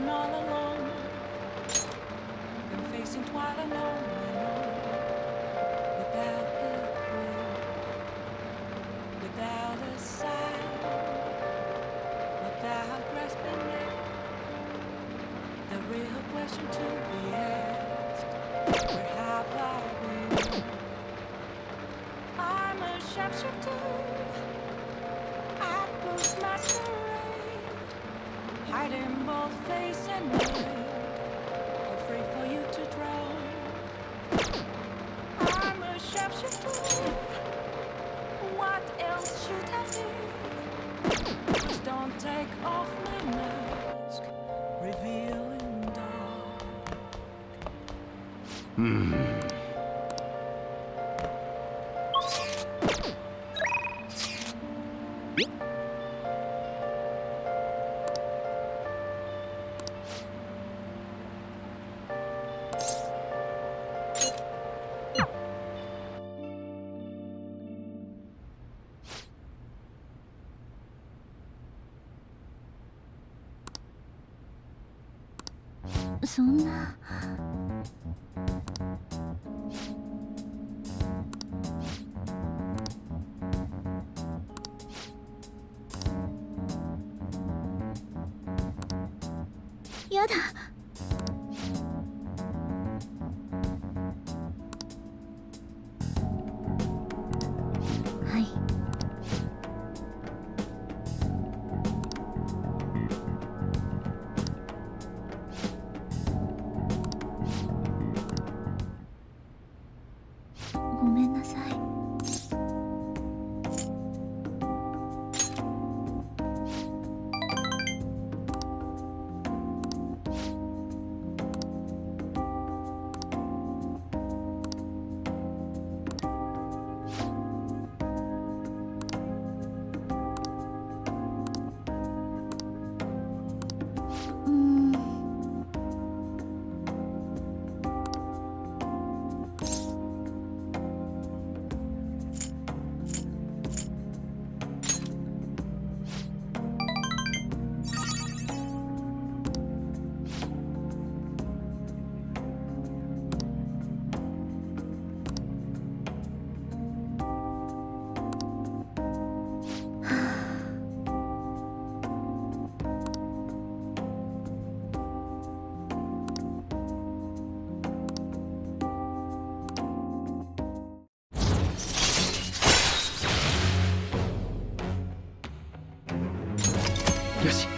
been all alone. Been facing twilight on and on. Without a clue, without a sign, without grasping it. The real question to be asked: where have I been? I'm a sharpshooter. I push masquerade, hiding both face and mind, afraid for you to drown. I'm a sharpshooter. What else should I be? Please don't take off my mask, revealing dark. そんな。やだ。はい。ごめんなさい。よし。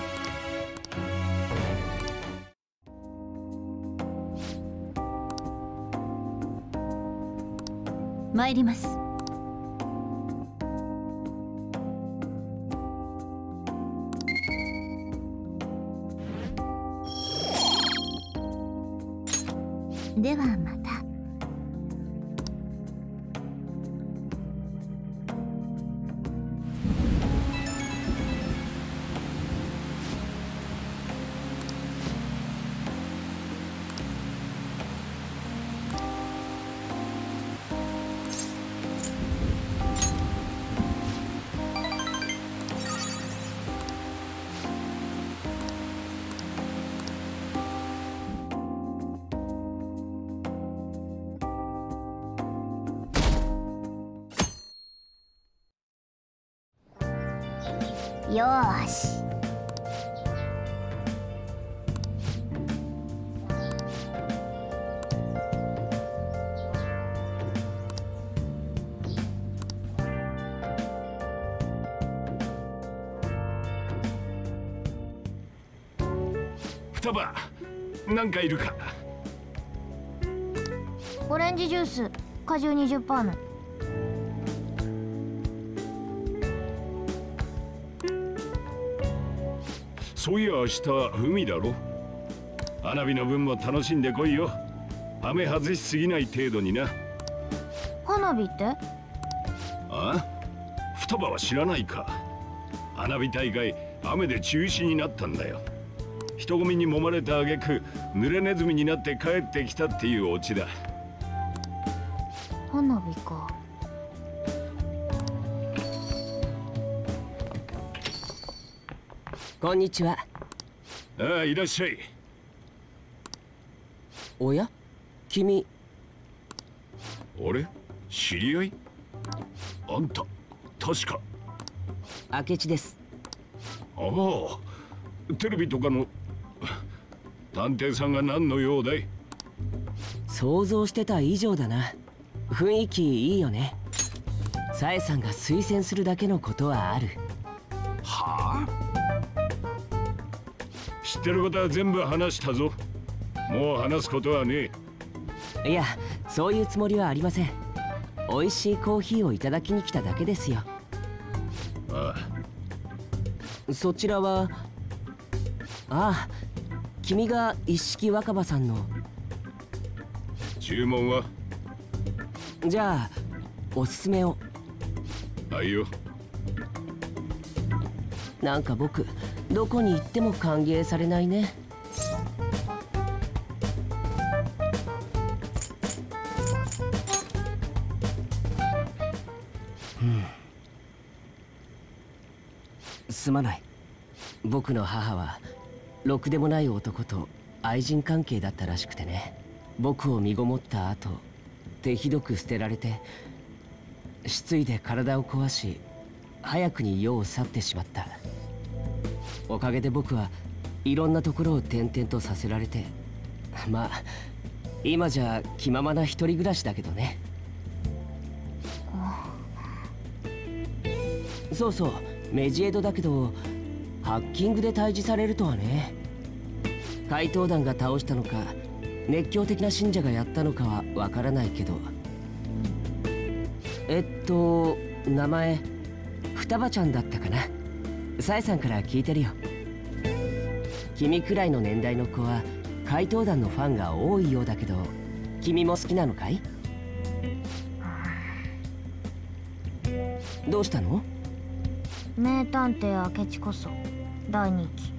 参ります。ではまた。よーし。 双葉、なんかいるか？ オレンジジュース果汁20%の。 そういや明日海だろ。花火の分も楽しんでこいよ。雨外しすぎない程度にな。 花火って？ あ？双葉は知らないか。花火大会雨で中止になったんだよ。人混みに揉まれた挙句濡れネズミになって帰ってきたっていうオチだ。 花火か。 こんにちは。 ああ、いらっしゃい。 おや君。 俺知り合い？あんた確か明智です。 ああ、テレビとかの探偵さんが何の用だい？ 想像してた以上だな。雰囲気いいよね。さえさんが推薦するだけのことはある。 はあ？知ってることは全部話したぞ。もう話すことはねいや、そういうつもりはありません。美味しいコーヒーをいただきに来ただけですよ。 え。ああ、 そちらは。ああ、君が一色若葉さんの。 注文は？ じゃあおすすめを。 はいよ。 なんか僕どこに行っても歓迎されないね。すまない。僕の母はろくでもない男と愛人関係だったらしくてね。僕を身ごもった後手ひどく捨てられて、失意で体を壊し早くに世を去ってしまった。おかげで僕はいろんなところを転々とさせられて、まあ今じゃ気ままな一人暮らしだけどね。そうそう、メジエドだけどハッキングで退治されるとはね。怪盗団が倒したのか熱狂的な信者がやったのかはわからないけど、名前双葉ちゃんだったかな。さえさんから聞いてるよ。君くらいの年代の子は怪盗団のファンが多いようだけど、君も好きなのかい？どうしたの？ 名探偵明智こそ大人気。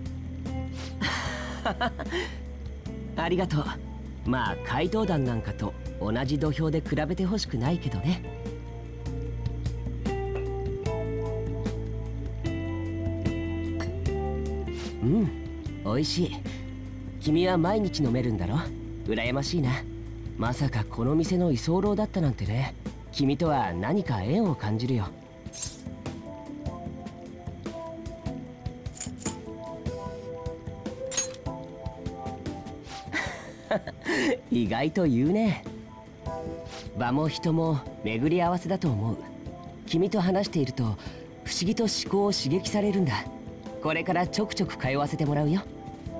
ありがとう。まあ怪盗団なんかと同じ土俵で比べてほしくないけどね。うん、美味しい。君は毎日飲めるんだろ？羨ましいな。まさかこの店の居候だったなんてね。君とは何か縁を感じるよ。意外と言うね。場も人も巡り合わせだと思う。君と話していると不思議と思考を刺激されるんだ。これからちょくちょく通わせてもらうよ。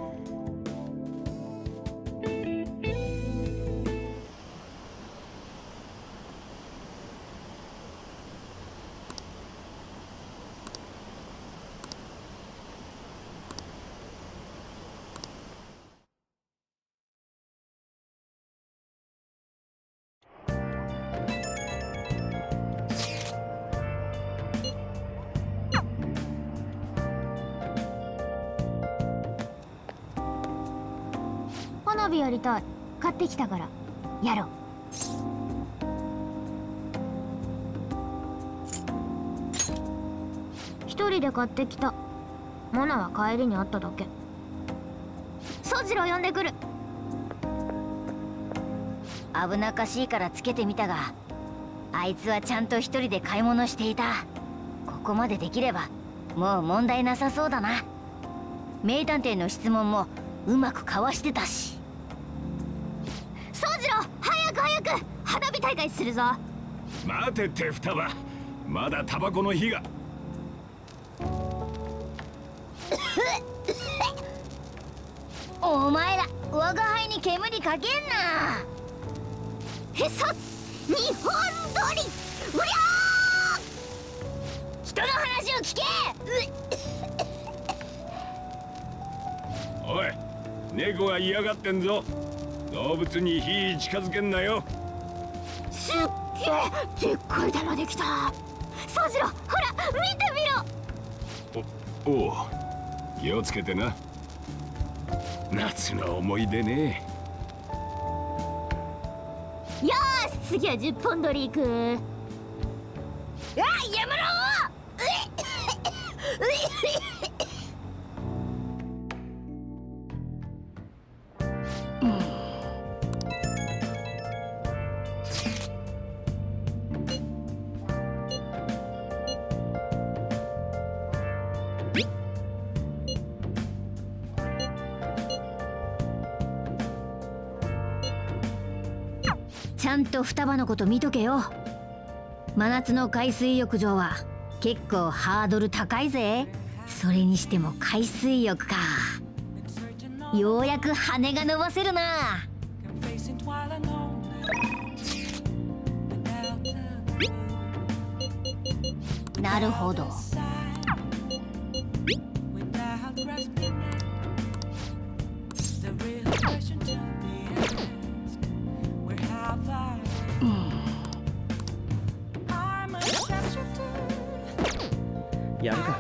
花火やりたい。買ってきたからやろう。一人で買ってきた。モナは帰りにあっただけ。ソジロ呼んでくる。 危なっかしいからつけてみたが、あいつはちゃんと一人で買い物していた。ここまでできればもう問題なさそうだな。名探偵の質問もうまくかわしてたし。 ソジロ、早く早く花火大会するぞ。 待てって双葉、まだタバコの火が。 お前ら我が輩に煙かけんな。 へそ日本撮り。うりゃー、 人の話を聞け。 おい、猫が嫌がってんぞ。動物に火近づけんなよ。 すっげえでっかい玉できた。ソジロ、ほら見てみろ。 おう、気をつけてな。夏の思い出ね。 よーし、次は10本撮り行く。 やめろ。 ちゃんと双葉のこと見とけよ。真夏の海水浴場は結構ハードル高いぜ。それにしても海水浴か。ようやく羽が伸ばせるな。なるほど。 やるか。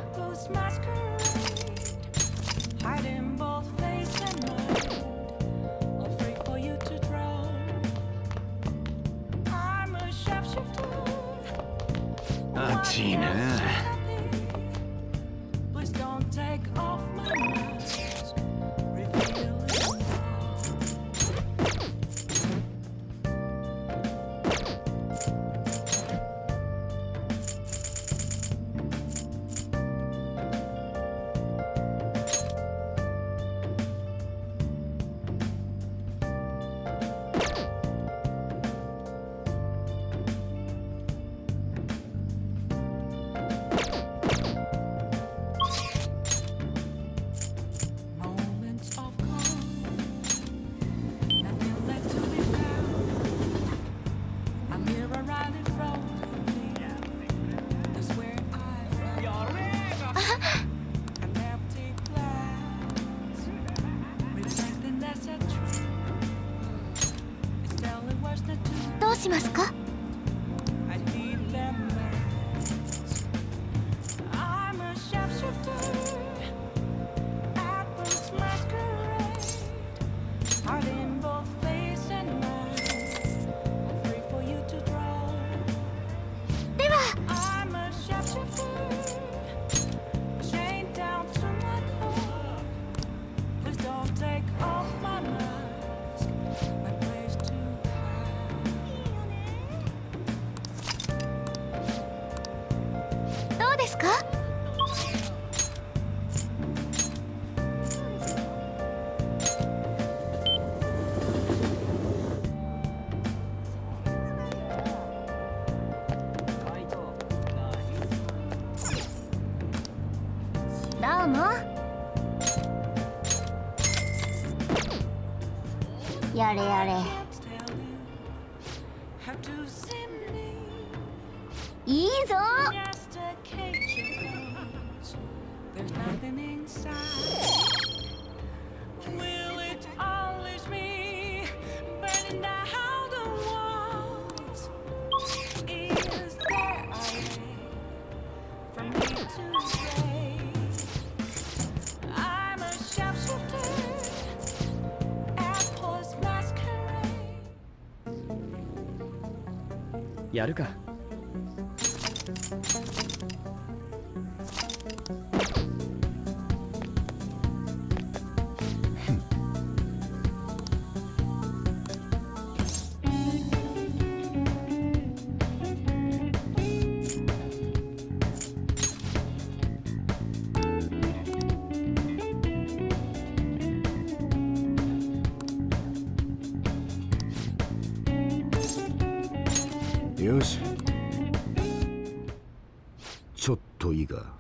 暑いな。 どうしますか？どうですか？どうも。やれやれ。いいぞ。 やるか。 よし、ちょっといいか。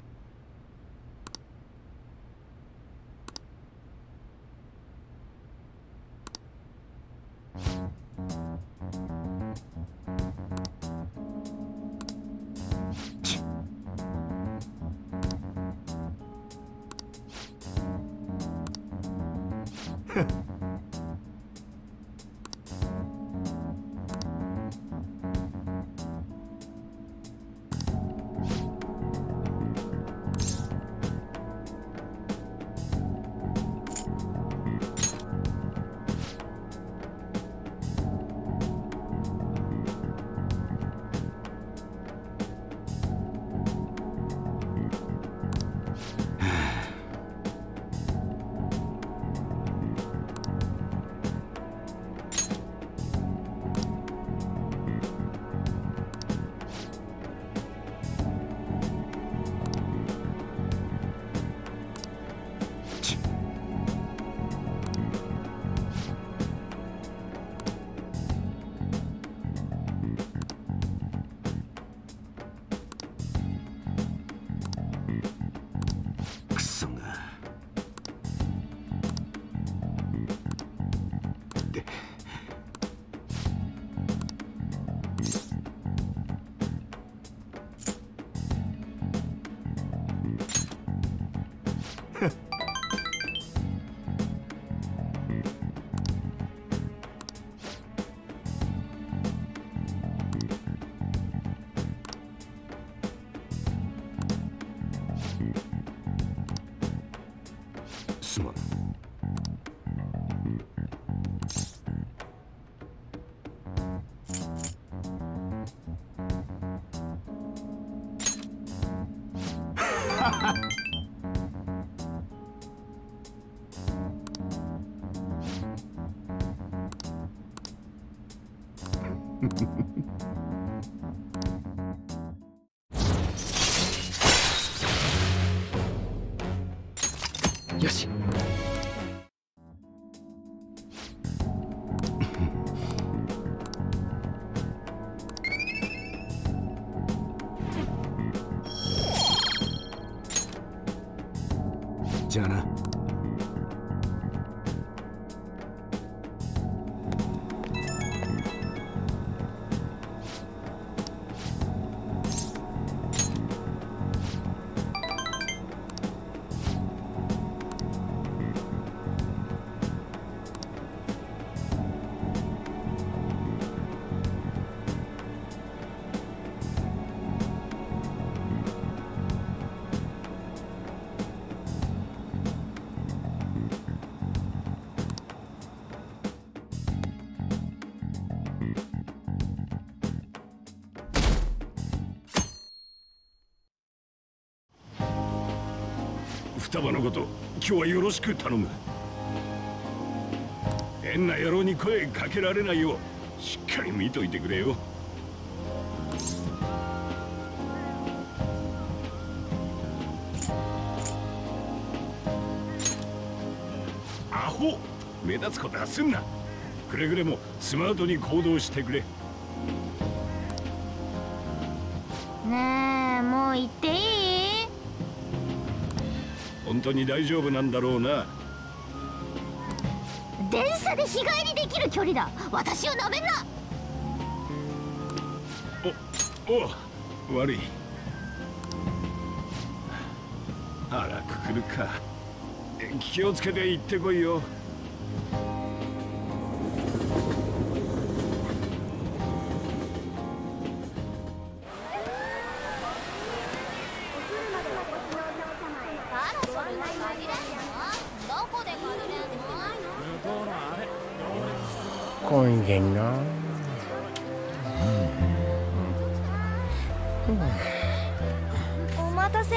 で。すまん。 よし。 じゃあな。双葉のこと、今日はよろしく頼む。変な野郎に声かけられないようしっかり見といてくれよ。アホ、目立つことはすんな。くれぐれもスマートに行動してくれ。 ねえ、もう行っていい？ 本当に大丈夫なんだろうな。 電車で日帰りできる距離だ。私をなめんな。 お悪い。あら、くくるか。気をつけて行ってこいよ。 混んでんな。 お待たせ。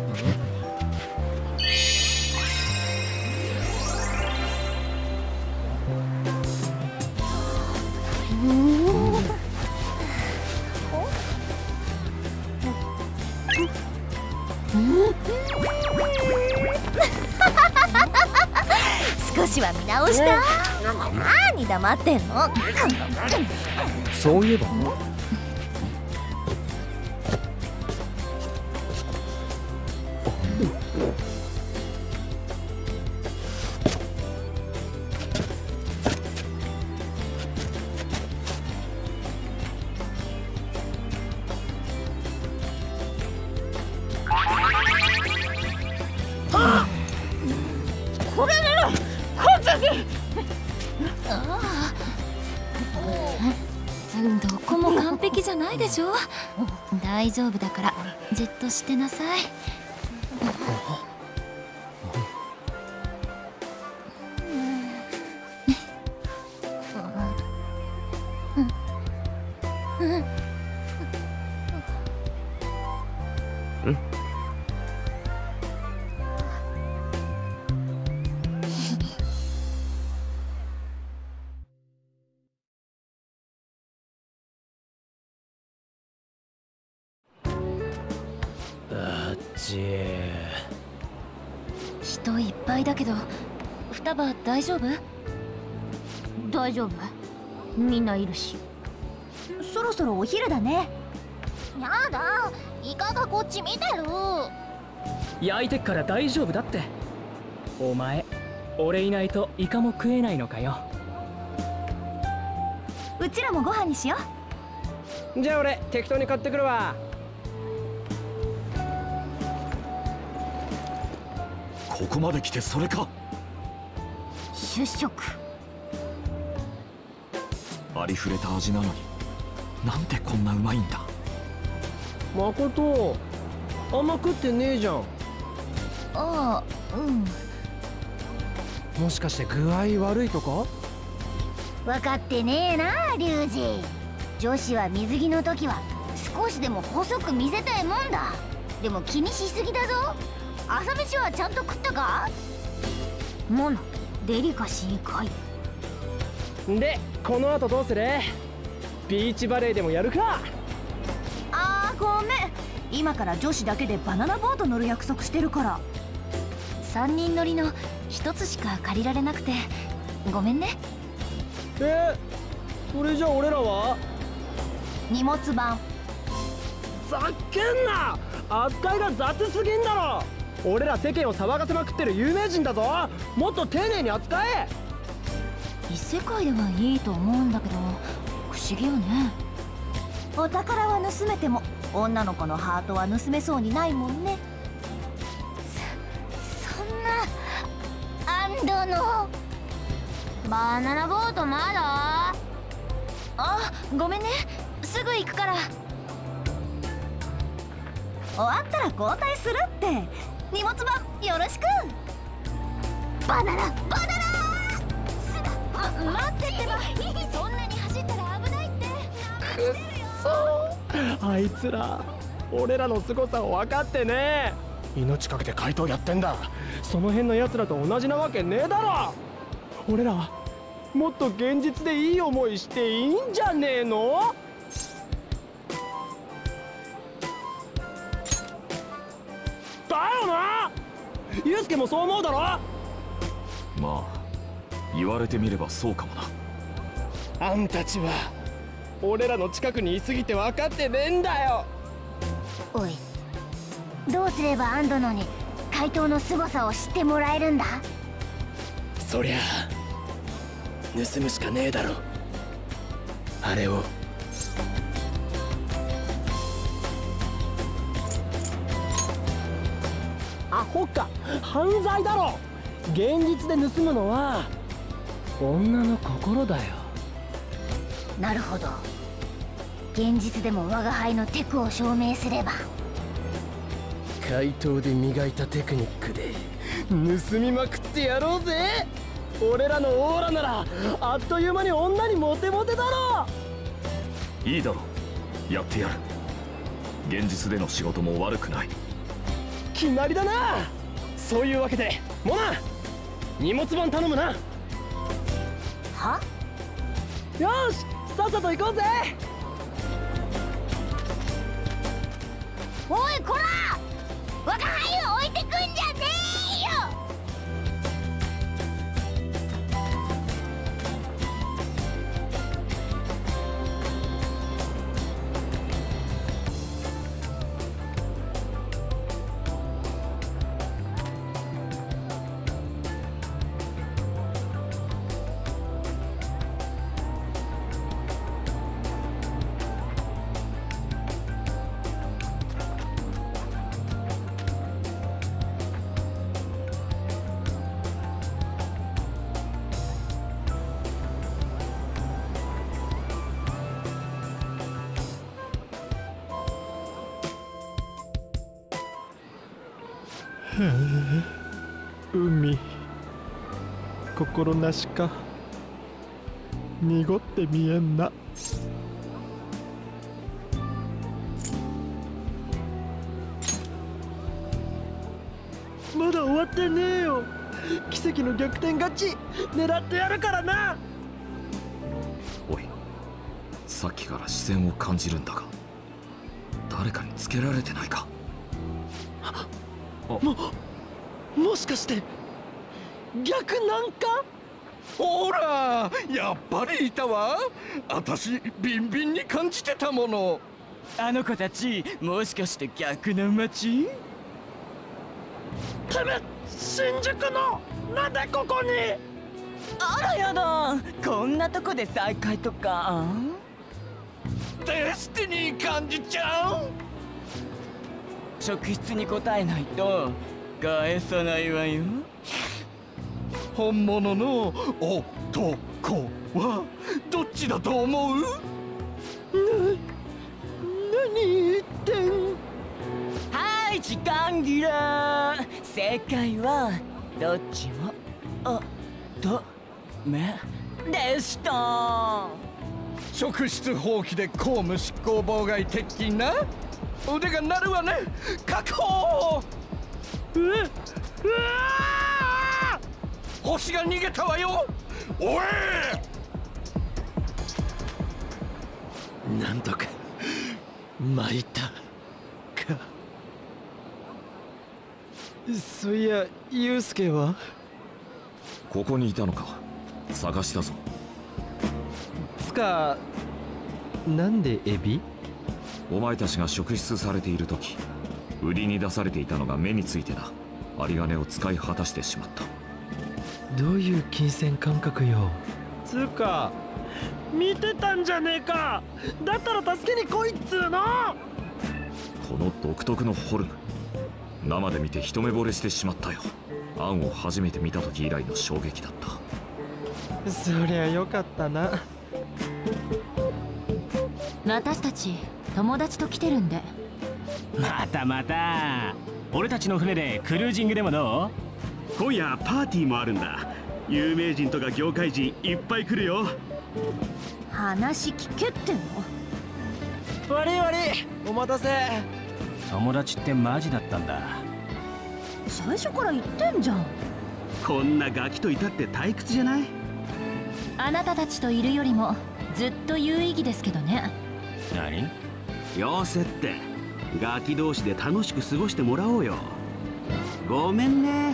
少しは見直した？何黙ってんの？ そういえばこれならこっちに。どこも完璧じゃないでしょ。大丈夫だからじっとしてなさい。人いっぱいだけど、双葉大丈夫？大丈夫。みんないるし。そろそろお昼だね。やだ、イカがこっち見てる。 焼いてっから大丈夫だって。お前、俺いないとイカも食えないのかよ。 うちらもご飯にしよう。 じゃあ俺適当に買ってくるわ。 ここまで来てそれか。 主食。 ありふれた味なのになんでこんなうまいんだ。 誠、あんま食ってねえじゃん。 ああ、うん。 もしかして具合悪いとか？ 分かってねえなリュウジ。女子は水着の時は少しでも細く見せたいもんだ。でも気にしすぎだぞ。朝飯はちゃんと食ったか？ モナ、デリカシーかい。 で、この後どうする？ビーチバレーでもやるか？ あー、ごめん。今から女子だけでバナナボート乗る約束してるから。3人乗りの1つしか借りられなくてごめんね。 それじゃあ俺らは？ 荷物番。 ざっけんな！扱いが雑すぎんだろ。俺ら世間を騒がせまくってる有名人だぞ。もっと丁寧に扱え。 異世界ではいいと思うんだけど不思議よね。お宝は盗めても女の子のハートは盗めそうにないもんね。 そんな安堵のバナナボートまだ？ あ、ごめんね。すぐ行くから。終わったら交代するって。荷物番よろしく。 バナナバナナ！ 待ってってば。そんなに走ったら危ないって。 くっそー、あいつら俺らの凄さを分かってねえ。命かけて怪盗やってんだ。その辺の奴らと同じなわけねえだろ。俺らはもっと現実でいい思いしていいんじゃねえの？だよな。ユウスケもそう思うだろ？ まあ言われてみればそうかもな。 あんたちは俺らの近くにいすぎて分かってねえんだよ。 おい、どうすればアンドノに怪盗の凄さを知ってもらえるんだ？ そりゃあ盗むしかねえだろ。あれを。アホか、犯罪だろ。現実で盗むのは女の心だよ。 なるほど。現実でも我が輩のテクを証明すれば。 怪盗で磨いたテクニックで盗みまくってやろうぜ。俺らのオーラならあっという間に女にモテモテだろ。 いいだろう、やってやる。現実での仕事も悪くない。 決まりだな。そういうわけでモナ、荷物番頼むな。 は？ よし、さっさと行こうぜ。 おいこら！我が輩を置いてくんじゃねえよ！ 海、心なしか濁って見えんな。まだ終わってねえよ。奇跡の逆転勝ち狙ってやるからな。 おい、さっきから視線を感じるんだが、誰かにつけられてないか？ もしかして逆なんか？ ほら、やっぱりいたわ。あたしビンビンに感じてたもの。 あの子たちもしかして逆の街？ てめえ新宿のなんでここに？ あらやだ、こんなとこで再会とか。 デスティニー幹事ちゃん、 職質に答えないと返さないわよ。 本物の男はどっちだと思う？何言ってん？ はい、時間切れ。正解はどっちも乙女でした。 職質放棄で公務執行妨害鉄筋な。腕が鳴るわね。確保。星が逃げたわよ。おい、なんとか参ったか。 そういや、ユウスケは？ ここにいたのか。探したぞ。 つか、なんでエビ？ お前たちが職質されている時、売りに出されていたのが目についてな。有り金を使い果たしてしまった。 どういう金銭感覚よ。つか、見てたんじゃねえか。だったら助けに来いっつうの。 この独特のフォルム、生で見て一目惚れしてしまったよ。アンを初めて見た時以来の衝撃だった。 そりゃよかったな。 私たち友達と来てるんで。 またまた、俺たちの船でクルージングでもどう？ 今夜パーティーもあるんだ。有名人とか業界人いっぱい来るよ。 話聞けっての？ 悪い悪い、お待たせ。 友達ってマジだったんだ。 最初から言ってんじゃん。 こんなガキといたって退屈じゃない？ あなたたちといるよりもずっと有意義ですけどね。 何？ よせって、ガキ同士で楽しく過ごしてもらおうよ。ごめんね。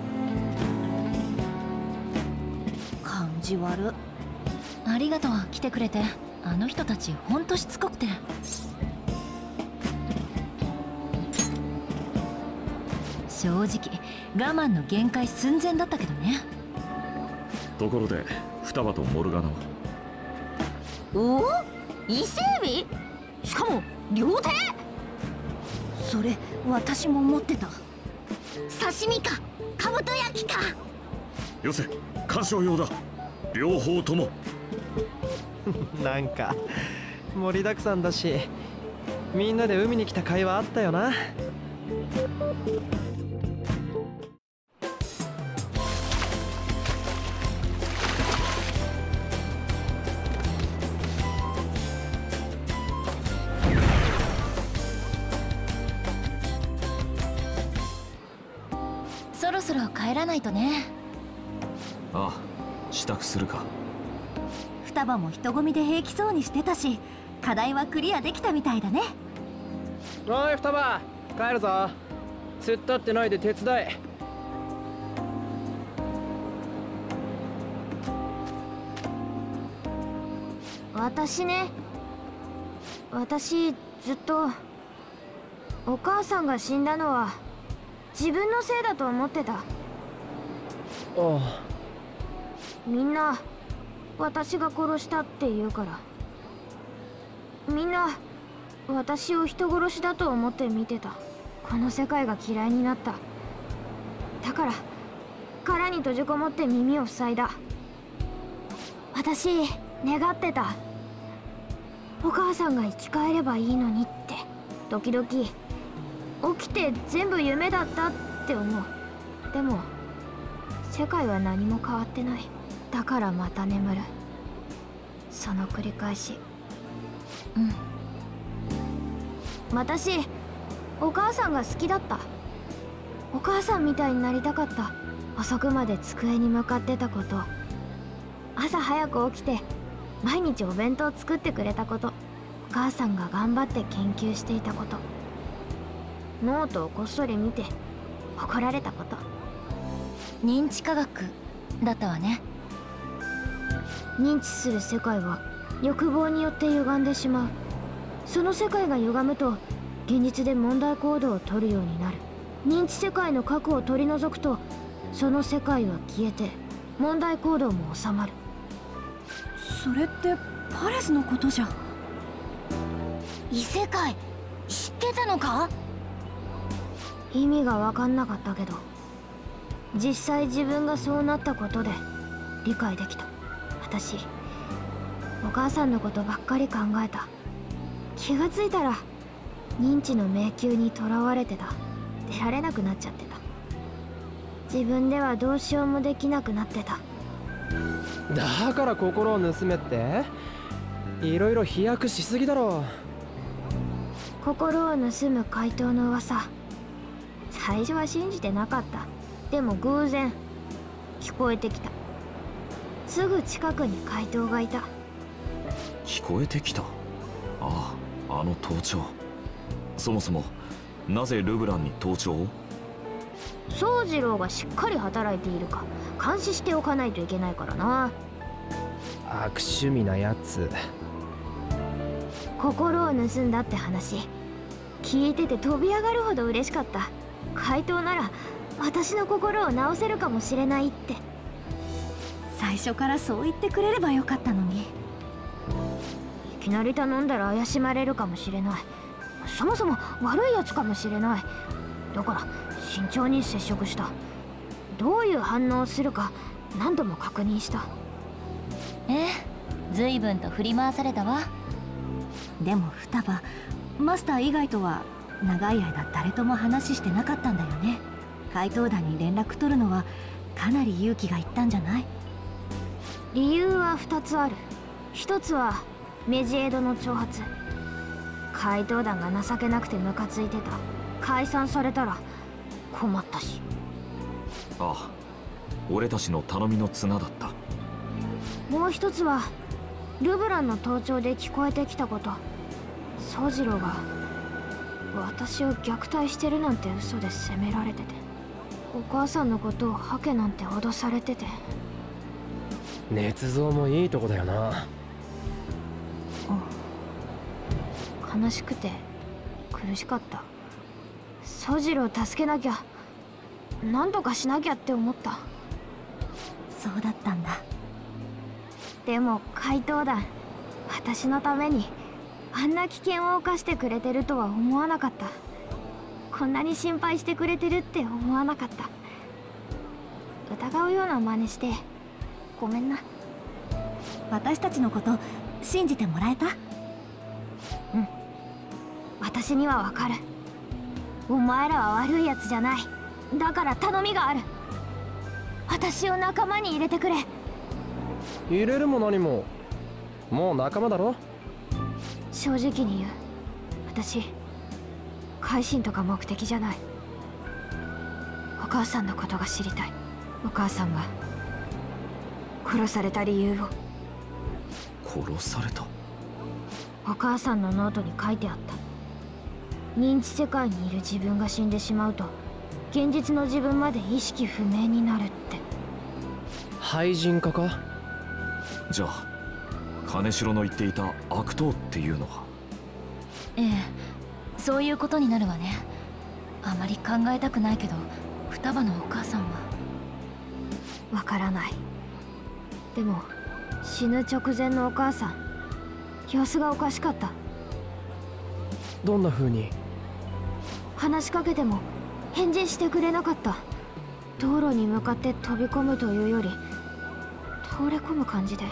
感じ悪。ありがとう、来てくれて。あの人たちほんとしつこくて。正直我慢の限界寸前だったけどね。 ところで双葉とモルガナは？ おお、伊勢海老？しかも両手？それ私も持ってた。 刺身かかぶと焼きか。 よせ、鑑賞用だ。両方とも。 なんか盛りだくさんだし、みんなで海に来た会話あったよな。 そろそろ帰らないとね。 ああ、支度するか。 双葉も人混みで平気そうにしてたし、課題はクリアできたみたいだね。 おい双葉、帰るぞ。突っ立ってないで手伝え。 私ずっとお母さんが死んだのは自分のせいだと思ってた。みんな私が殺したって言うから、みんな私を人殺しだと思って見てた。この世界が嫌いになった。だから殻に閉じこもって耳を塞いだ。私願ってた。お母さんが生き返ればいいのにって。時々起きて全部夢だったって思う。でも世界は何も変わってない。だからまた眠る。その繰り返し。私お母さんが好きだった。お母さんみたいになりたかった。遅くまで机に向かってたこと、朝早く起きて毎日お弁当作ってくれたこと、お母さんが頑張って研究していたこと、ノートをこっそり見て怒られたこと。 認知科学だったわね。 認知する世界は欲望によって歪んでしまう。その世界が歪むと現実で問題行動を取るようになる。認知世界の核を取り除くとその世界は消えて問題行動も収まる。 それってパレスのことじゃ。 異世界知ってたのか？ 意味が分かんなかったけど、実際自分がそうなったことで理解できた。私お母さんのことばっかり考えた。気がついたら認知の迷宮にとらわれてた。出られなくなっちゃってた。自分ではどうしようもできなくなってた。 だから心を盗めって？いろいろ飛躍しすぎだろ。 心を盗む怪盗の噂、最初は信じてなかった。でも偶然聞こえてきた。すぐ近くに怪盗がいた。 聞こえてきた。ああ、あの盗聴。そもそもなぜルブランに盗聴を？ 宗次郎がしっかり働いているか監視しておかないといけないからな。 悪趣味なやつ。 心を盗んだって話聞いてて飛び上がるほど嬉しかった。怪盗なら私の心を直せるかもしれないって。 最初からそう言ってくれればよかったのに。 いきなり頼んだら怪しまれるかもしれない。そもそも悪いやつかもしれない。だから慎重に接触した。どういう反応をするか何度も確認した。 随分と振り回されたわ。 でも双葉、マスター以外とは長い間誰とも話してなかったんだよね。怪盗団に連絡取るのはかなり勇気がいったんじゃない？ 理由は2つある。1つはメジエドの挑発。怪盗団が情けなくてムカついてた。解散されたら困ったし。 ああ、俺たちの頼みの綱だった。 もう1つはルブランの盗聴で聞こえてきたこと。宗次郎が私を虐待してるなんて嘘で責められてて、お母さんのことをハケなんて脅されてて。 捏造もいいとこだよな。 悲しくて苦しかった。宗次郎を助けなきゃ、何とかしなきゃって思った。 そうだったんだ。 でも怪盗団、私のためにあんな危険を冒してくれてるとは思わなかった。こんなに心配してくれてるって思わなかった。疑うような真似してごめんな。 私たちのこと信じてもらえた？ うん、私にはわかる。お前らは悪いやつじゃない。だから頼みがある。私を仲間に入れてくれ。 入れるも何も、もう仲間だろ。 正直に言う。私改心とか目的じゃない。お母さんのことが知りたい。お母さんが殺された理由を。 殺された？ お母さんのノートに書いてあった。認知世界にいる自分が死んでしまうと現実の自分まで意識不明になるって。 廃人化か？ じゃあ金城の言っていた悪党っていうのは？ そういうことになるわね。あまり考えたくないけど、双葉のお母さんは。 わからない。でも死ぬ直前のお母さん、様子がおかしかった。 どんな風に？ 話しかけても返事してくれなかった。道路に向かって飛び込むというより倒れ込む感じで。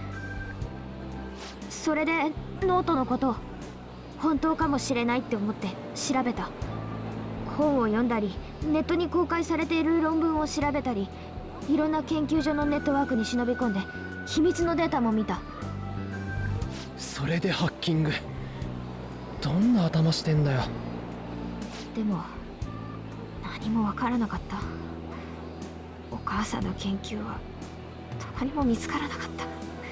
それでノートのこと本当かもしれないって思って調べた。本を読んだりネットに公開されている論文を調べたり、いろんな研究所のネットワークに忍び込んで秘密のデータも見た。 それでハッキング。どんな頭してんだよ。 でも何もわからなかった。お母さんの研究はどこにも見つからなかった。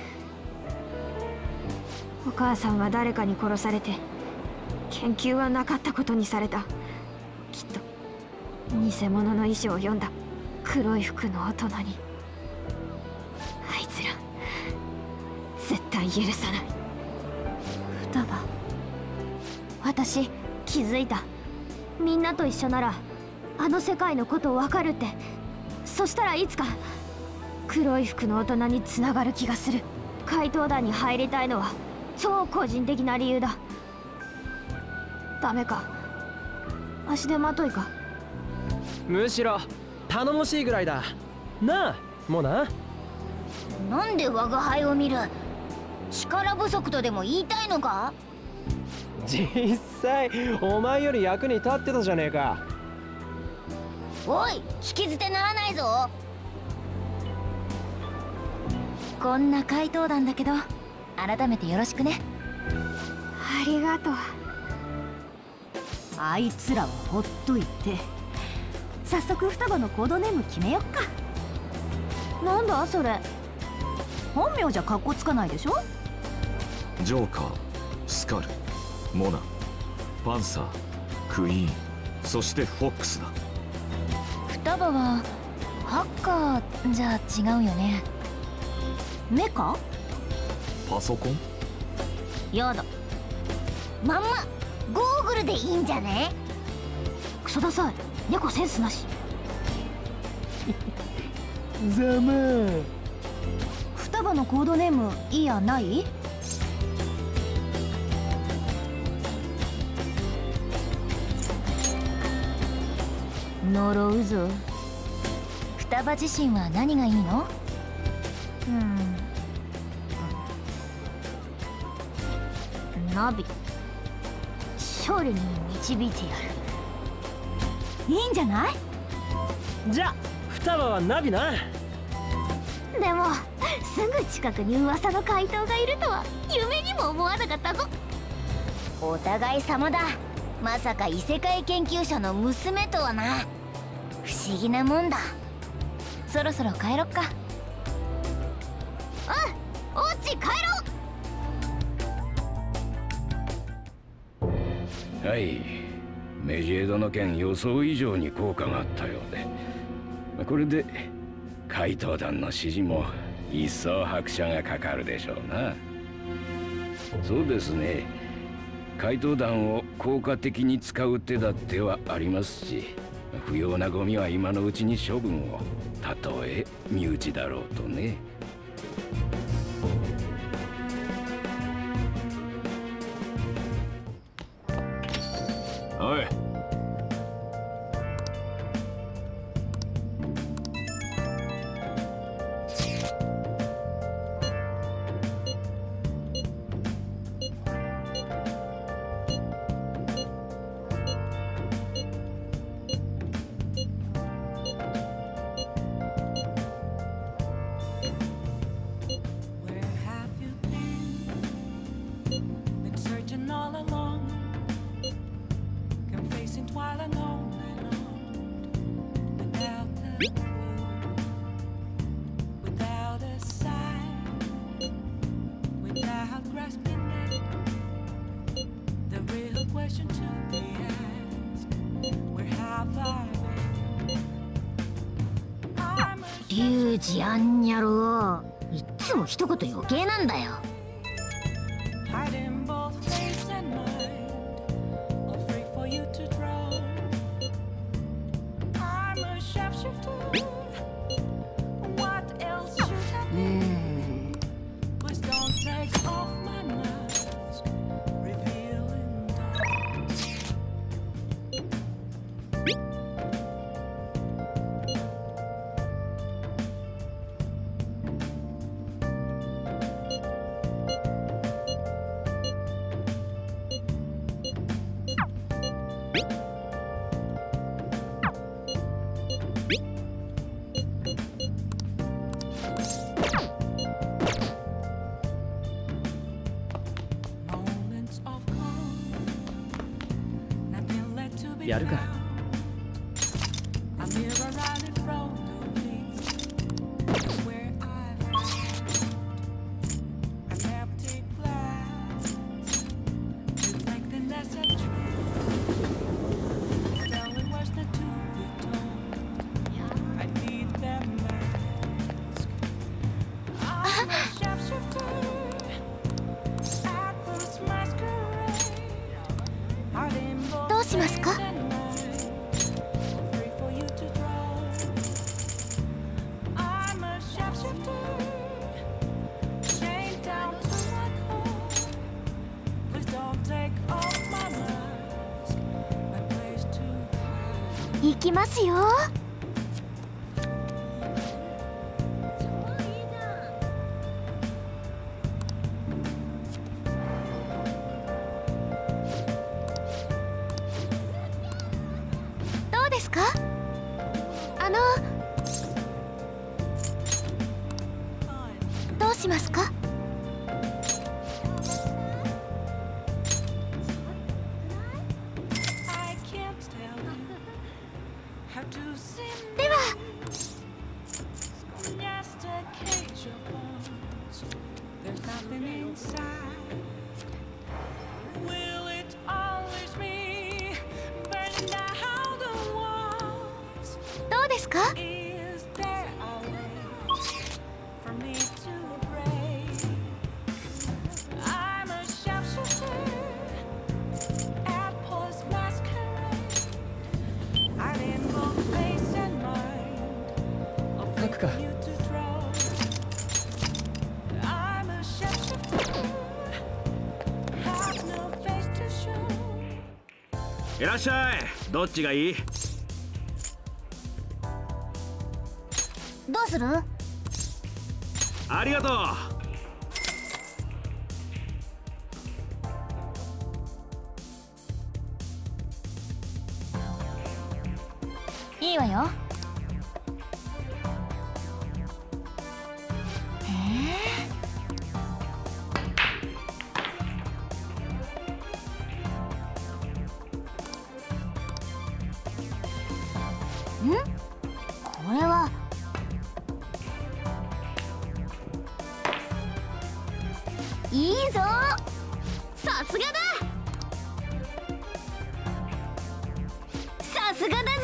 お母さんは誰かに殺されて研究はなかったことにされた。きっと偽物の衣装を読んだ黒い服の大人に。あいつら絶対許さない。 双葉、 私気づいた。みんなと一緒ならあの世界のことわかるって。そしたらいつか黒い服の大人につながる気がする。怪盗団に入りたいのは超個人的な理由だ。ダメか、足手まといか。 むしろ頼もしいぐらいだなあ、もうな。 なんで我が輩を見る？力不足とでも言いたいのか？ 実際お前より役に立ってたじゃねえか。 おい、聞き捨てならないぞ。こんな怪盗団だけど改めてよろしくね。 ありがとう。 あいつらはほっといて、早速双葉のコードネーム決めよっか。なんだそれ、本名じゃカッコつかないでしょ。 ジョーカー、スカル、モナ、パンサー、クイーン、そしてフォックスだ。 双葉はハッカーじゃ違うよね。 メカ？ パソコン？ やだ、まんまゴーグルでいいんじゃね？ クソダサい、猫センスなし。 ざまあ。 双葉のコードネームいいやない？ 呪うぞ。双葉自身は何がいいの？ ナビ、勝利に導いてやる。いいんじゃない？ じゃあ双葉はナビな。 でもすぐ近くに噂の怪盗がいるとは夢にも思わなかったぞ。 お互い様だ。まさか異世界研究者の娘とはな。不思議なもんだ。そろそろ帰ろっか。 オッチ、帰ろう。 はい、メジエドの件予想以上に効果があったようで、これで怪盗団の支持も一層拍車がかかるでしょうな。そうですね、怪盗団を効果的に使う手だってはありますし、不要なゴミは今のうちに処分を、たとえ身内だろうとね。 おい、 リュウジアンニャロウ、いっつも一言余計なんだよ。 やるか。 どうしますか？ きますよ。どうですか？どうしますか？ではどうですか？ 書くか。 いらっしゃい。どっちがいい？ どうする？ ありがとう。 いいわよ。これはいいぞ。さすがだ。さすがだぜ。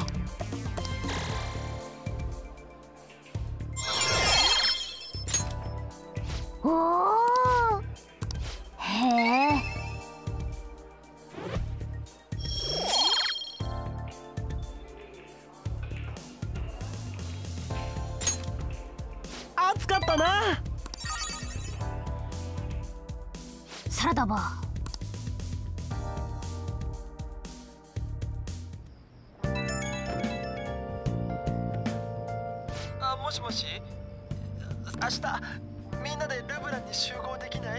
おお、へえ。 暑かったな。 サラダバー。 もしもし、明日みんなでルブランに集合できない？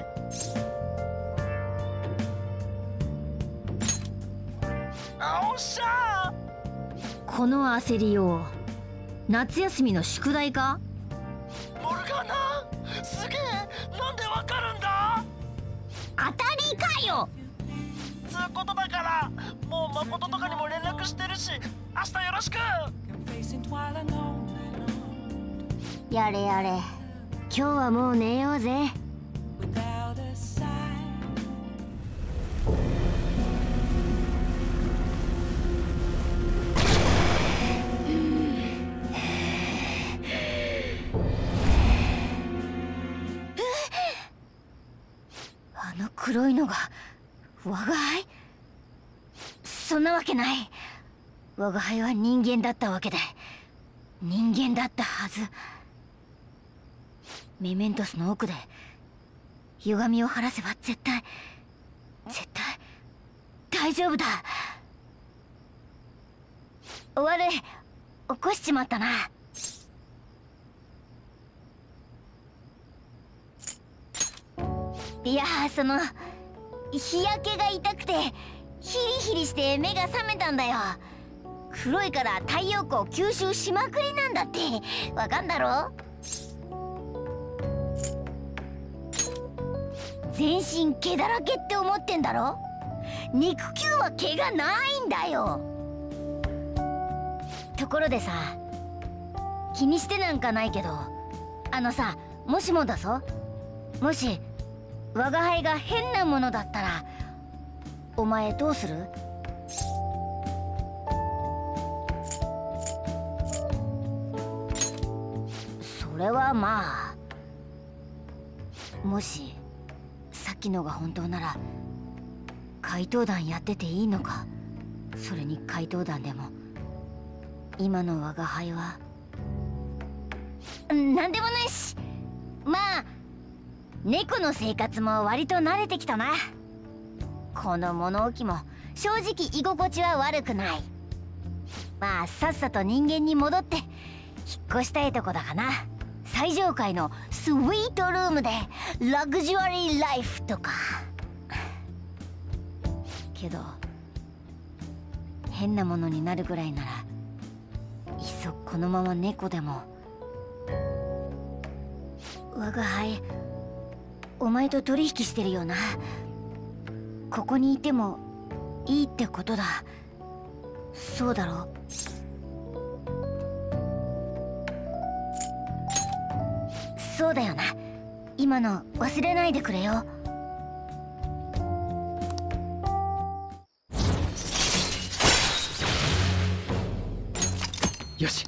おっしゃー。 この焦りよう、夏休みの宿題か？ モルガナ、すげえ。なんでわかるんだ？ 当たりかよ。 つうことだから、もう誠とかにも連絡してるし、明日よろしく。 やれやれ、今日はもう寝ようぜ。あの黒いのが我が輩？そんなわけない。我が輩は人間だったわけで、人間だったはず。メメントスの奥で歪みを晴らせば絶対大丈夫だ。悪い、起こしちまったな。いやー、その日焼けが痛くてヒリヒリして目が覚めたんだよ。黒いから太陽光吸収しまくりなんだってわかんだろ？全身毛だらけって思ってんだろ？肉球は毛がないんだよ。ところでさ、気にしてなんかないけど、さ、もしもだぞ、もし我が輩が変なものだったらお前どうする？それはまあ、もしさっきのが本当なら怪盗団やってていいのか？それに怪盗団でも今の我が輩はなんでもないし、まあ猫の生活も割と慣れてきたな。この物置も正直居心地は悪くない。 まあさっさと人間に戻って引っ越したいとこだかな。最上階のスイートルームでラグジュアリーライフとか。けど変なものになるぐらいならいっそこのまま猫でも。我が輩、お前と取引してるよな。ここにいてもいいってことだ。そうだろ。そうだよな。今の忘れないでくれよ。 よし。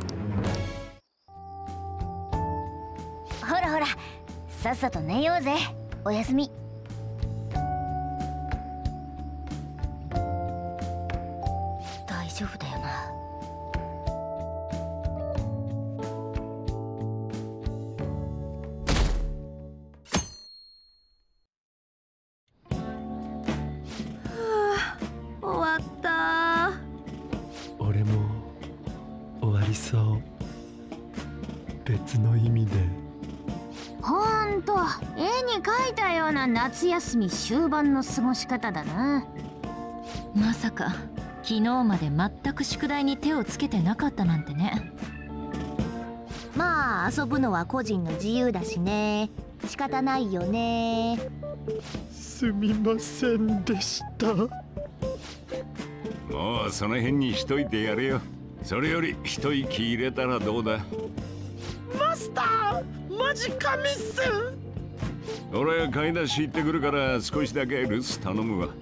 ほらほら、さっさと寝ようぜ。おやすみ。大丈夫だよな。 終わった俺も終わりそう。別の意味で。 ほんと絵に描いたような夏休み終盤の過ごし方だな。 まさか昨日まで全く宿題に手をつけてなかったなんてね。 まあ遊ぶのは個人の自由だしね。仕方ないよね。 すみませんでした。 もうその辺にしといてやれよ。それより一息入れたらどうだ。 マスター、マジ神っす。 俺は買い出し行ってくるから少しだけ留守頼むわ。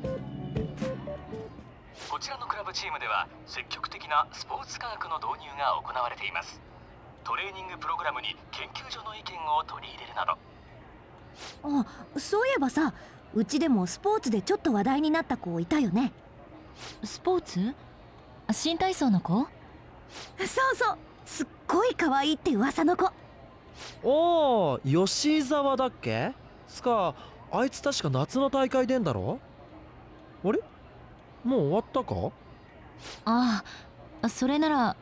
こちらのクラブチームでは積極的なスポーツ科学の導入が行われています。トレーニングプログラムに研究所の意見を取り入れるなど。 あ、そういえばさ、うちでもスポーツでちょっと話題になった子いたよね。 スポーツ？新体操の子？ そうそう、すっごい可愛いって噂の子。 おー、吉沢だっけ？つか、あいつ確か夏の大会出んだろ？あれ？もう終わったか？ ああ、それなら。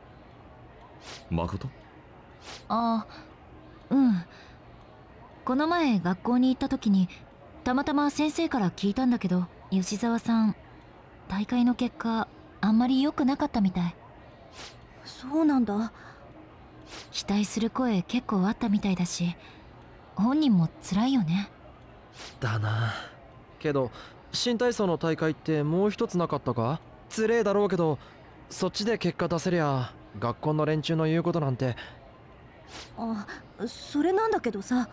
誠？ ああ、うん。この前学校に行った時にたまたま先生から聞いたんだけど、吉沢さん大会の結果あんまり良くなかったみたい。 そうなんだ。 期待する声結構あったみたいだし、本人も辛いよね。 だな。けど新体操の大会ってもう一つなかったか？つれえだろうけど、そっちで結果出せりゃ学校の連中の言うことなんて。 あ、それなんだけどさ、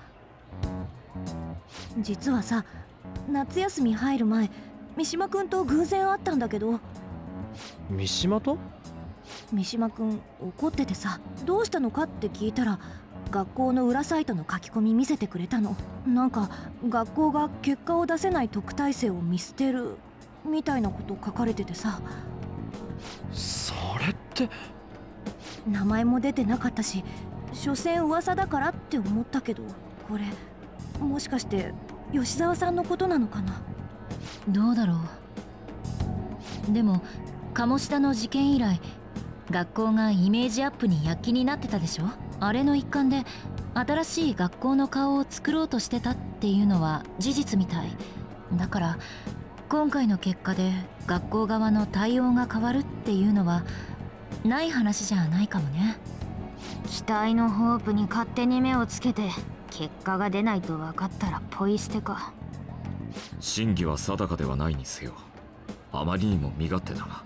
実はさ、夏休み入る前三島くんと偶然会ったんだけど。 三島と？ 三島くん怒っててさ、どうしたのかって聞いたら学校の裏サイトの書き込み見せてくれたの。なんか学校が結果を出せない特待生を見捨てるみたいなこと書かれててさ。 それって名前も出てなかったし、所詮噂だからって思ったけど、これもしかして吉沢さんのことなのかな。 どうだろう。でも鴨志田の事件以来学校がイメージアップに躍起になってたでしょ。あれの一環で新しい学校の顔を作ろうとしてたっていうのは事実みたいだから、今回の結果で学校側の対応が変わるっていうのはない話じゃないかもね。 期待のホープに勝手に目をつけて結果が出ないと分かったらポイ捨てか。 真偽は定かではないにせよ、あまりにも身勝手だな。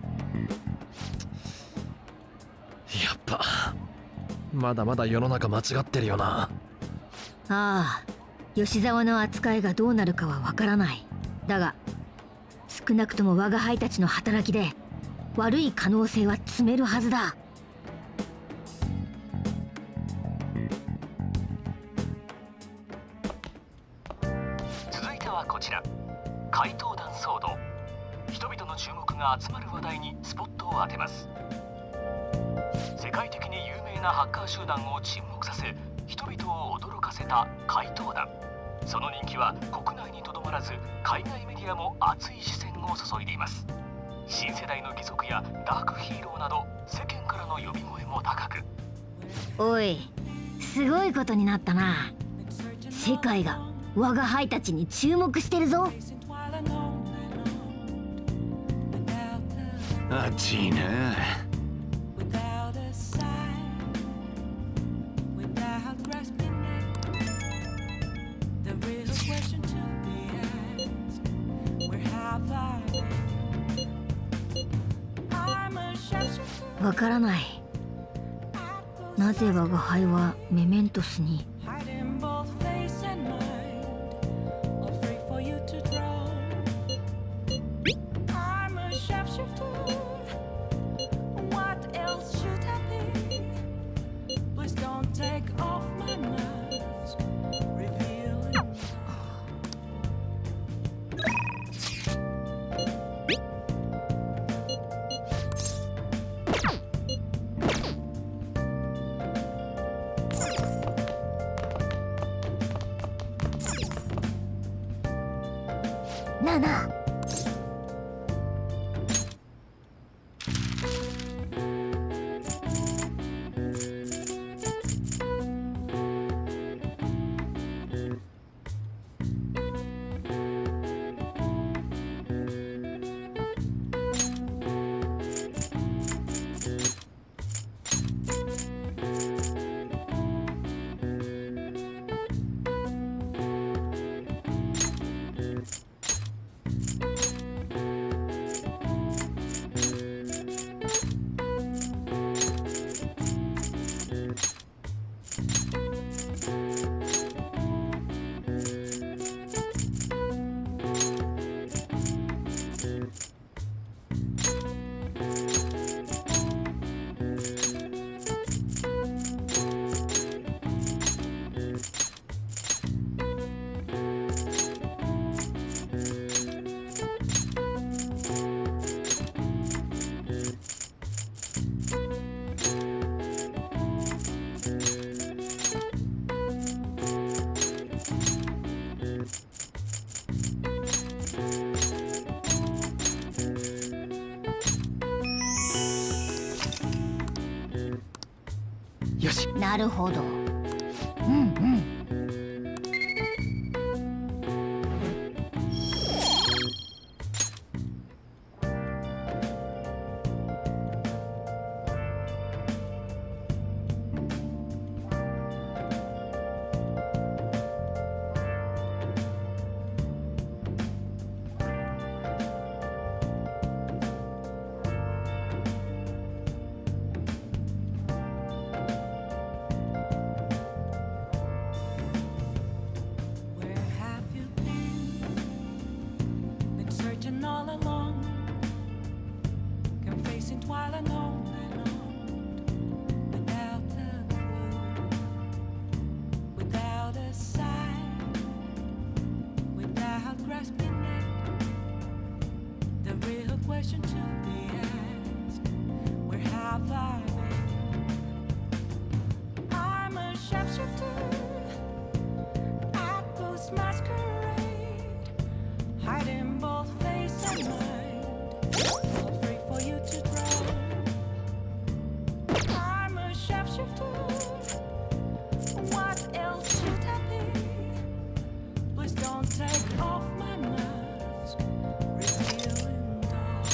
やっぱまだまだ世の中間違ってるよな。 ああ、吉沢の扱いがどうなるかはわからない。だが少なくとも我が輩たちの働きで悪い可能性は積めるはずだ。 続いてはこちら、怪盗団騒動。人々の注目が集まる話題にスポットを当てます。世界的に有名なハッカー集団を沈黙させ、人々を驚かせた怪盗団。その人気は国内にとどまらず海外メディアも熱い視線を注いでいます。 新世代の義足やダークヒーローなど世間からの呼び声も高く、 おい、すごいことになったな。世界が我が輩たちに注目してるぞ。 暑いな。 わからない。なぜ我が輩はメメントスに。なあなあ。 よし。 なるほど。うんうん。 All along, confessing while alone without a clue, without a sign, without grasping it. The real question to be asked: where have I been? I'm a sharpshooter at Ghost Masquerade, hiding both face and mind, afraid for you to drown. I'm a sharpshooter. What else should I be? Please don't take off my mask, revealing dark.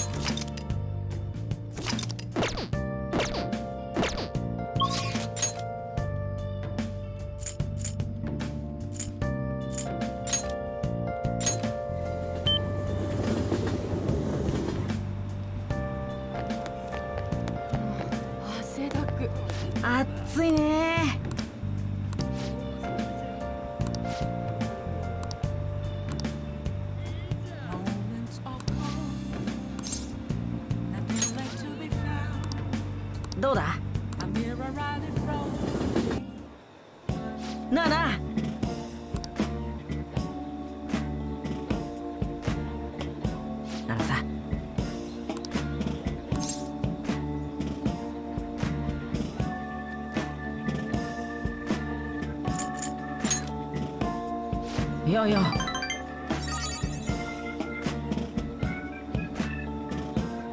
Ah, 暑いね。どうだ？なあなあ。あのさ。いやいや。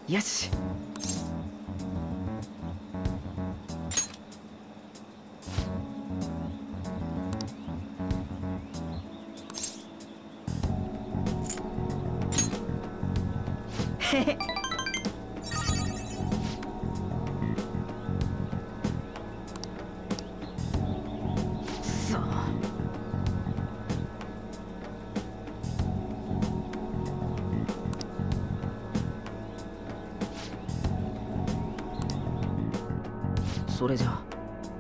よし。へへ。そう。 それじゃ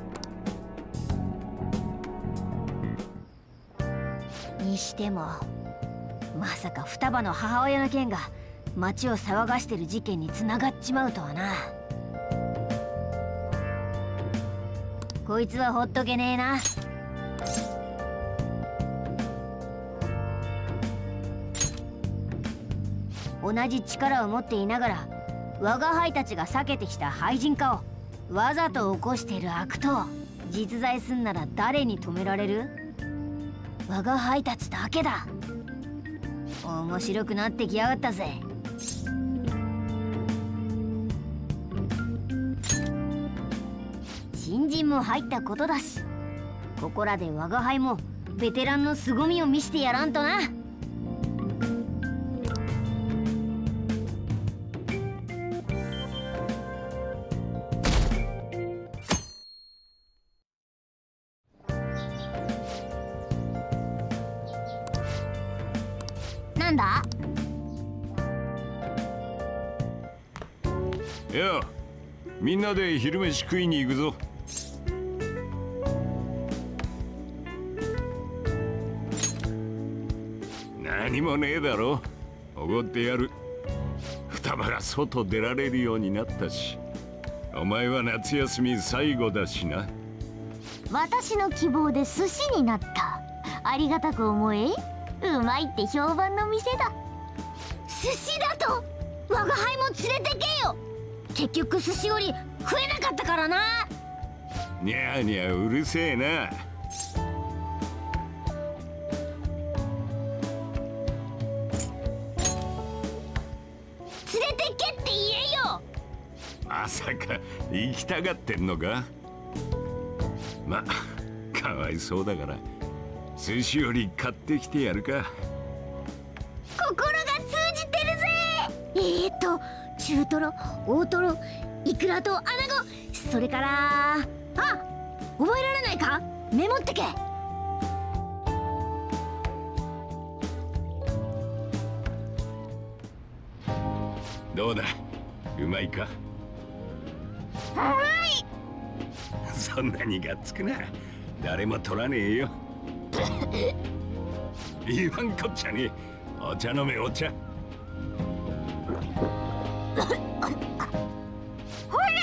にしてもまさか双葉の母親の件が町を騒がしてる事件に繋がっちまうとはな。こいつはほっとけねえな。同じ力を持っていながら我が輩たちが避けてきた廃人化をわざと起こしている悪党、実在すんなら誰に止められる？我が輩たちだけだ。面白くなってきやがったぜ。新人も入ったことだし、ここらで我が輩もベテランの凄みを見せてやらんとな。なんだ？ いや、みんなで昼飯食いに行くぞ。何もねえだろ。おごってやる。双葉が外出られるようになったし、お前は夏休み最後だしな。 私の希望で寿司になった。ありがたく思え。うまいって評判の店だ。寿司だと我が輩も連れてけよ。結局寿司より食えなかったからな。 にゃーにゃーうるせえな。 連れてけって言えよ。 まさか行きたがってんのか。ま、かわいそうだから寿司より買ってきてやるか。 心が通じてるぜ。中トロ、大トロ、イクラとアナゴ、それから覚えられないか？メモってけ。 どうだ、うまいか？ はい。 そんなにがっつくな。誰も取らねえよ。言わんこっちゃねえ。お茶飲め、お茶。 ほれ。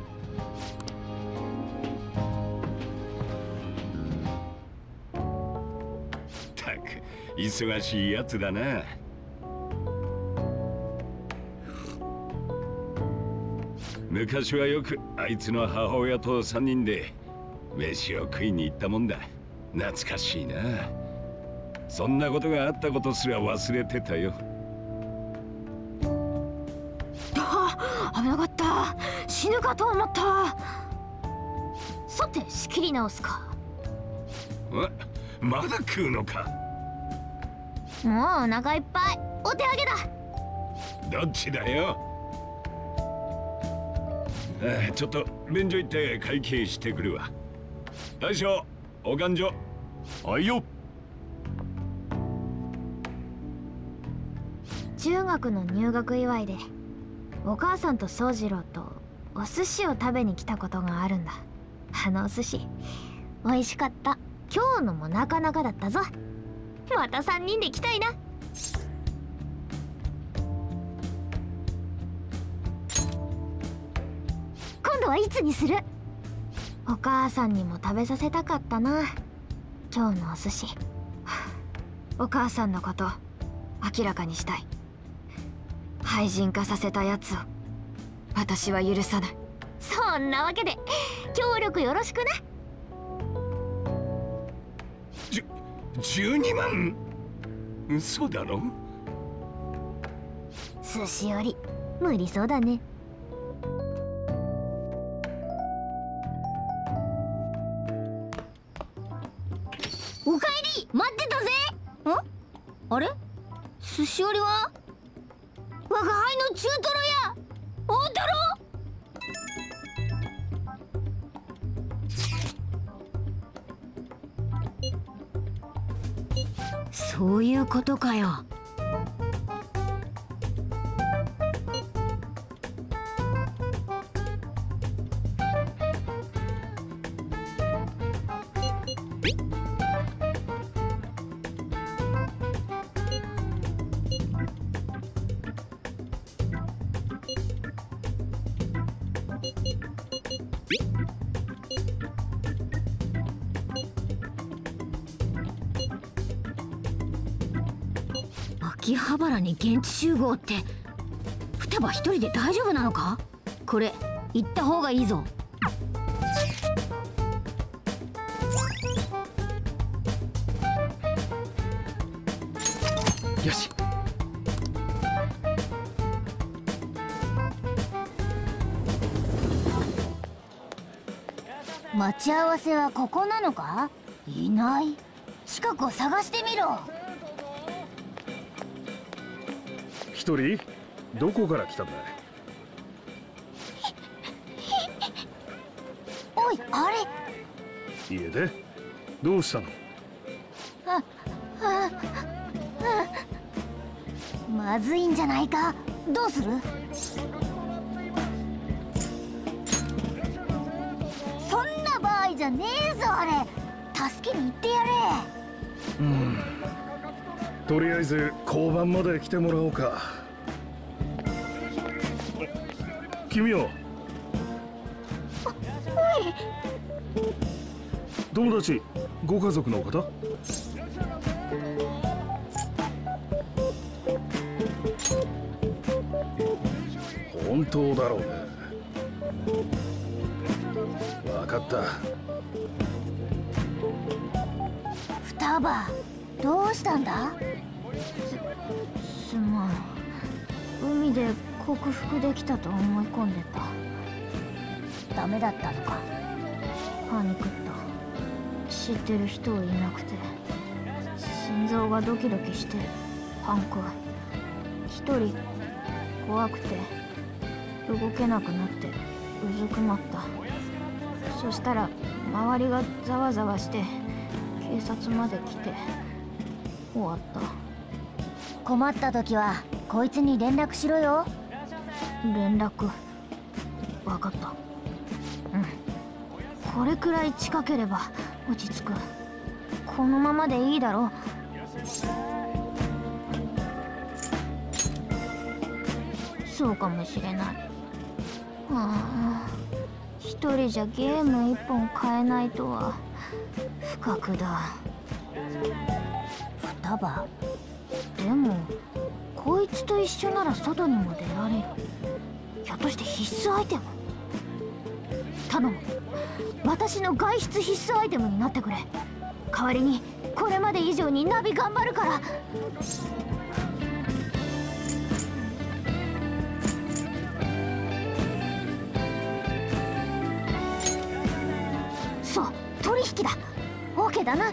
たく忙しいやつだな。昔はよくあいつの母親と3人で飯を食いに行ったもんだ。懐かしいな。そんなことがあったことすら忘れてたよ。 危なかった。死ぬかと思った。さて仕切り直すか。 まだ食うのか。 もうお腹いっぱい。お手上げだ。 どっちだよ。ちょっと便所行って会計してくるわ。大将、お勘定。はいよ。 中学の入学祝いでお母さんと宗次郎とお寿司を食べに来たことがあるんだ。あのお寿司美味しかった。今日のもなかなかだったぞ。また3人で来たいな。今度はいつにする？お母さんにも食べさせたかったな、今日のお寿司。お母さんのこと明らかにしたい。廃人化させたやつを私は許さない。そんなわけで協力よろしくな。 12万？嘘だろ？ 寿司より無理そうだね。 おかえり、待ってたぜ。あれ、寿司折りは我が輩の中トロや大トロ。そういうことかよ。秋葉原に現地集合って双葉一人で大丈夫なのか。これ行った方がいいぞ。 よし。 待ち合わせはここなのか。いない。近くを探してみろ。 一人どこから来たんだ。 おい、あれ。 家でどうしたの。 まずいんじゃないか。どうする。そんな場合じゃねえぞ。あれ助けに行ってやれ。 とりあえず交番まで来てもらおうか。君は友達、ご家族の方。本当だろうね。分かった。 双葉、どうしたんだ。 すまん。海で克服できたと思い込んでた。 ダメだったのか。 パニクった。知ってる人いなくて心臓がドキドキしてパンク。一人怖くて動けなくなってうずくまった。そしたら周りがざわざわして警察まで来て終わった。 困った時はこいつに連絡しろよ。 連絡。分かった。これくらい近ければ落ち着く。このままでいいだろ。そうかもしれない。一人じゃゲーム一本買えないとは不覚だ。 双葉。 でもこいつと一緒なら外にも出られる。ひょっとして必須アイテム。頼む。私の外出必須アイテムになってくれ。代わりにこれまで以上にナビ頑張るから。そう、取引だ。 OK だな。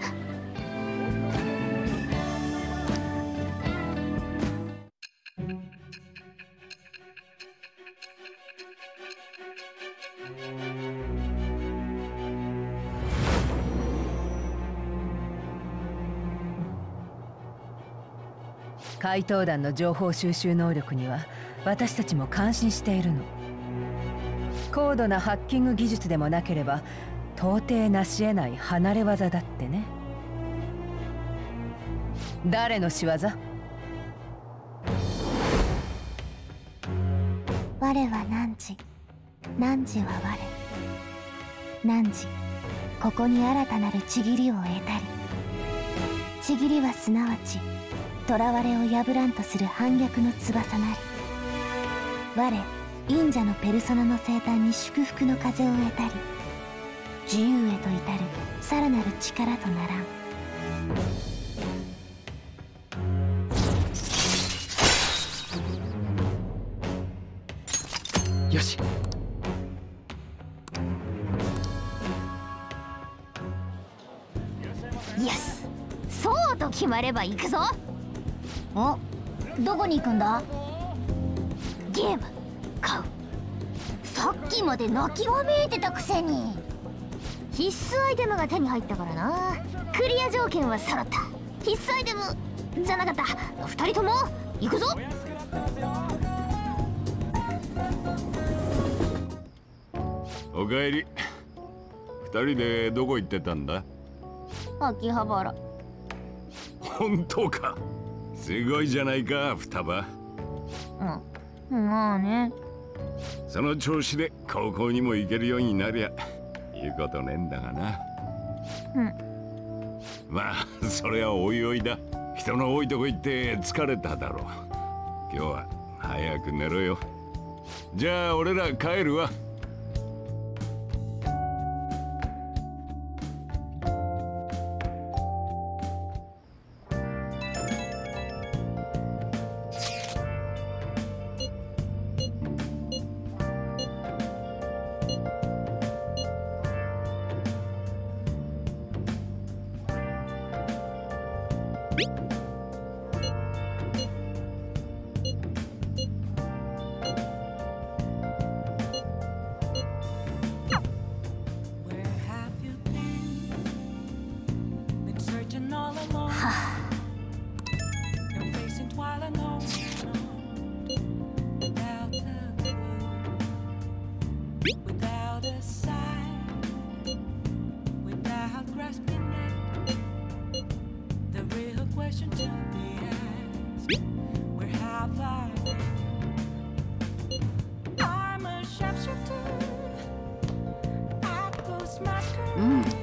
怪盗団の情報収集能力には私たちも感心しているの。高度なハッキング技術でもなければ到底成し得ない離れ技だってね。誰の仕業？ 我は汝、汝は我。汝、ここに新たなるちぎりを得たり。ちぎりはすなわち囚われを破らんとする反逆の翼なり。我忍者のペルソナの生誕に祝福の風を得たり、自由へと至るさらなる力とならん。 よし、そうと決まれば行くぞ。お、どこに行くんだ？ゲーム買う。さっきまで泣きわめいてたくせに。必須アイテムが手に入ったからな。クリア条件は揃った。必須アイテムじゃなかった。2人とも行くぞ。 おかえり。2人でどこ行ってたんだ？ 秋葉原。 本当か。すごいじゃないか、双葉。 うん、まあね。 その調子で高校にも行けるようになりゃ言うことねえんだがな。 うん。 まあそれはおいおいだ。人の多いとこ行って疲れただろう。今日は早く寝ろよ。じゃあ俺ら帰るわ。 うん。